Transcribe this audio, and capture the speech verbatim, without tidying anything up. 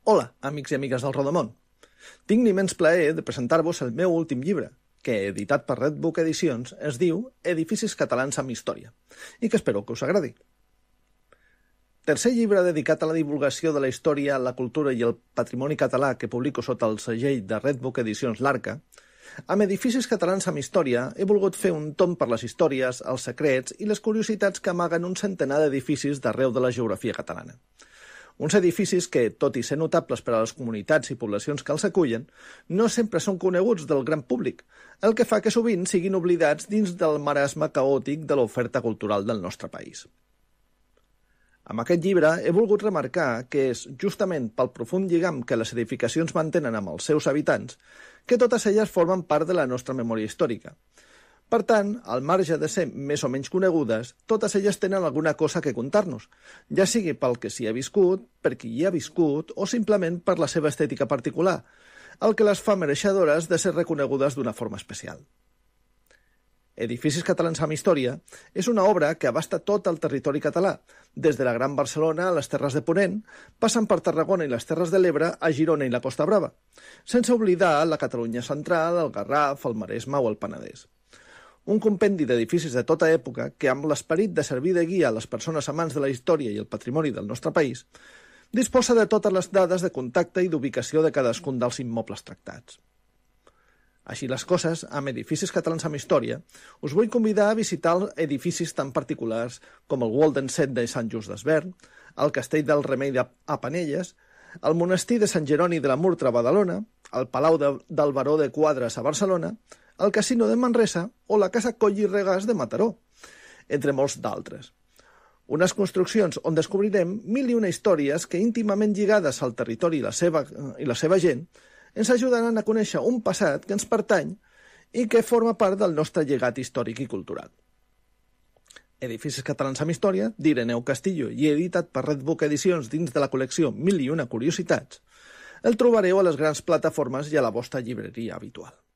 Hola, amics i amigues del Rodamón. Tinc l'immens plaer de presentar-vos el meu últim llibre, que, editat per Redbook Edicions, es diu Edificis catalans amb història, i que espero que us agradi. Tercer llibre dedicat a la divulgació de la història, la cultura i el patrimoni català que publico sota el segell de Redbook Edicions l'Arca, amb Edificis catalans amb història he volgut fer un tom per les històries, els secrets i les curiositats que amaguen un centenar d'edificis d'arreu de la geografia catalana. Uns edificis que, tot i ser notables per a les comunitats i poblacions que els acullen, no sempre són coneguts del gran públic, el que fa que sovint siguin oblidats dins del marasme caòtic de l'oferta cultural del nostre país. Amb aquest llibre he volgut remarcar que és justament pel profund lligam que les edificacions mantenen amb els seus habitants que totes elles formen part de la nostra memòria històrica. Per tant, al marge de ser més o menys conegudes, totes elles tenen alguna cosa que contar-nos, ja sigui pel que s'hi ha viscut, per qui hi ha viscut o simplement per la seva estètica particular, el que les fa mereixedores de ser reconegudes d'una forma especial. Edificis catalans amb història és una obra que abasta tot el territori català, des de la Gran Barcelona a les Terres de Ponent, passant per Tarragona i les Terres de l'Ebre a Girona i la Costa Brava, sense oblidar la Catalunya central, el Garraf, el Maresme o el Penedès. Un compendi d'edificis de tota època que, amb l'esperit de servir de guia a les persones amants de la història i el patrimoni del nostre país, disposa de totes les dades de contacte i d'ubicació de cadascun dels immobles tractats. Així les coses, amb Edificis catalans amb història, us vull convidar a visitar edificis tan particulars com el Walden Set de Sant Just Desvern, el Castell del Remei a Penelles, el Monestir de Sant Jeroni de la Murtra a Badalona, el Palau de, del Baró de Quadres a Barcelona, el Casino de Manresa o la Casa Coll i Regàs de Mataró, entre molts d'altres. Unes construccions on descobrirem mil i una històries que, íntimament lligades al territori i la seva, i la seva gent, ens ajudaran a conèixer un passat que ens pertany i que forma part del nostre llegat històric i cultural. Edificis catalans amb història, d'Ireneu Castillo i editat per Redbook Edicions dins de la col·lecció Mil i una curiositats, el trobareu a les grans plataformes i a la vostra llibreria habitual.